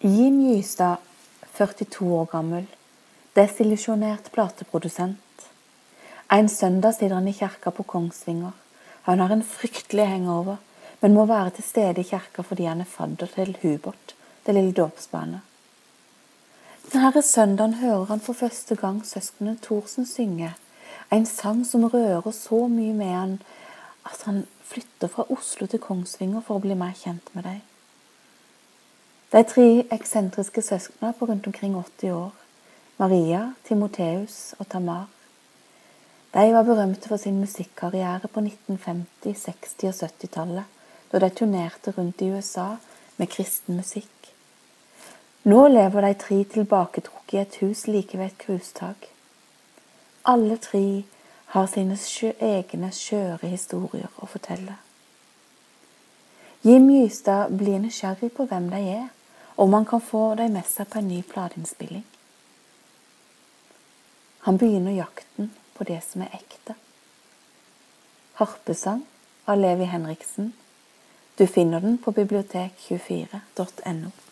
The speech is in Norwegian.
Jim Gystad, 42 år gammel, desillusjonert plateprodusent. En søndag sitter han i kirka på Kongsvinger. Han har en fryktelig hangover, men må være til stede i kirka fordi han er fadder til Hubert, det lille dåpsbarnet. Denne søndagen hører han for første gang søskenen Thorsen synge, en sang som rører så mye med han at han flytter fra Oslo til Kongsvinger for å bli mer kjent med dem. De 3 eksentriske søskene på rundt omkring 80 år, Maria, Timotheus og Tamar. De var berømte for sin musikkarriere på 1950-, 60- og 70-tallet, da de turnerte rundt i USA med kristen musikk. Nå lever de 3 tilbaketrukket i et hus like ved et krustak. Alle 3 har sine egne skjøre historier å fortelle. Jim Gystad blir nysgjerrig på hvem de er, og om han kan få dem med seg på en ny plateinnspilling. Han begynner jakten på det som er ekte. Harpesang av Levi Henriksen. Du finner den på bibliotek24.no.